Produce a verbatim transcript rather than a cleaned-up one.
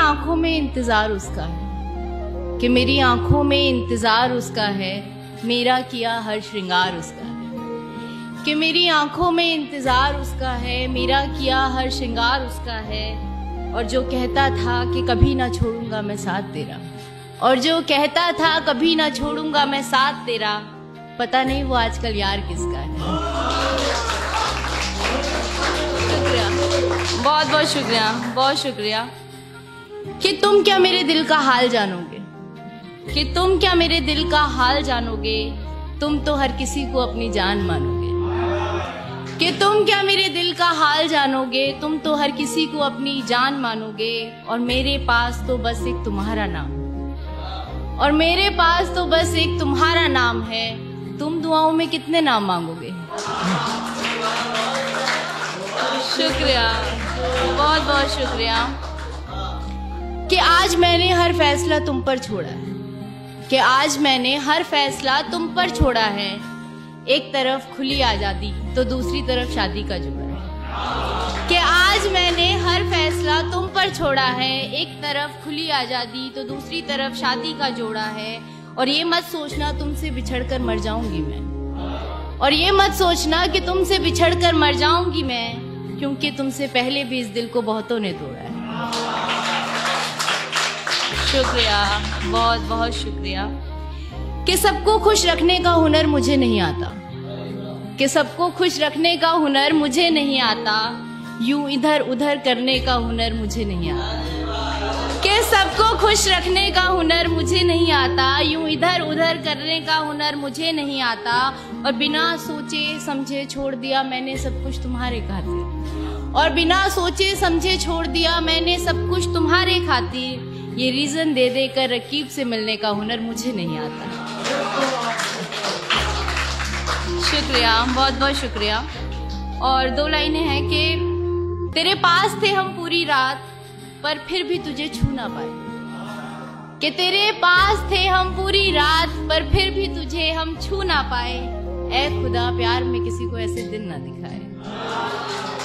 आंखों में इंतजार उसका है, कि मेरी आंखों में इंतजार उसका है, मेरा किया हर श्रृंगार उसका है। कि मेरी आंखों में इंतजार उसका है, मेरा किया हर श्रृंगार उसका है। और जो कहता था कि कभी ना छोड़ूंगा मैं साथ तेरा, और जो कहता था कभी ना छोड़ूंगा मैं साथ तेरा, पता नहीं वो आजकल यार किसका है। शुक्रिया, बहुत बहुत शुक्रिया, बहुत शुक्रिया। कि तुम क्या मेरे दिल का हाल जानोगे, कि तुम क्या मेरे दिल का हाल जानोगे, तुम तो हर किसी को अपनी जान मानोगे। कि तुम क्या मेरे दिल का हाल जानोगे, तुम तो हर किसी को अपनी जान मानोगे। और मेरे पास तो बस एक तुम्हारा नाम, और मेरे पास तो बस एक तुम्हारा नाम है। तुम दुआओं में कितने नाम मांगोगे? शुक्रिया, बहुत बहुत शुक्रिया। कि आज मैंने हर फैसला तुम पर छोड़ा है, कि आज मैंने हर फैसला तुम पर छोड़ा है। एक तरफ खुली आजादी तो दूसरी तरफ शादी का जोड़ा है। कि आज मैंने हर फैसला तुम पर छोड़ा है, एक तरफ खुली आजादी तो दूसरी तरफ शादी का जोड़ा है। और ये मत सोचना तुमसे बिछड़कर मर जाऊंगी मैं, और ये मत सोचना कि तुमसे बिछड़कर मर जाऊंगी मैं, क्योंकि तुमसे पहले भी इस दिल को बहुतों ने तोड़ा है। शुक्रिया, बहुत बहुत शुक्रिया। कि सबको खुश रखने का हुनर मुझे नहीं आता, कि सबको खुश रखने का हुनर मुझे नहीं आता, यूं इधर उधर करने का हुनर मुझे नहीं आता। कि सबको खुश रखने का हुनर मुझे नहीं आता, यूं इधर उधर करने का हुनर मुझे नहीं आता। और बिना सोचे समझे छोड़ दिया मैंने सब कुछ तुम्हारे खातिर, और बिना सोचे समझे छोड़ दिया मैंने सब कुछ तुम्हारे खातिर। ये रीजन दे दे कर रकीब से मिलने का हुनर मुझे नहीं आता। शुक्रिया, बहुत बहुत शुक्रिया। और दो लाइनें हैं कि तेरे पास थे हम पूरी रात पर फिर भी तुझे छू ना पाए, कि तेरे पास थे हम पूरी रात पर फिर भी तुझे हम छू ना पाए। ऐ खुदा प्यार में किसी को ऐसे दिन ना दिखाए।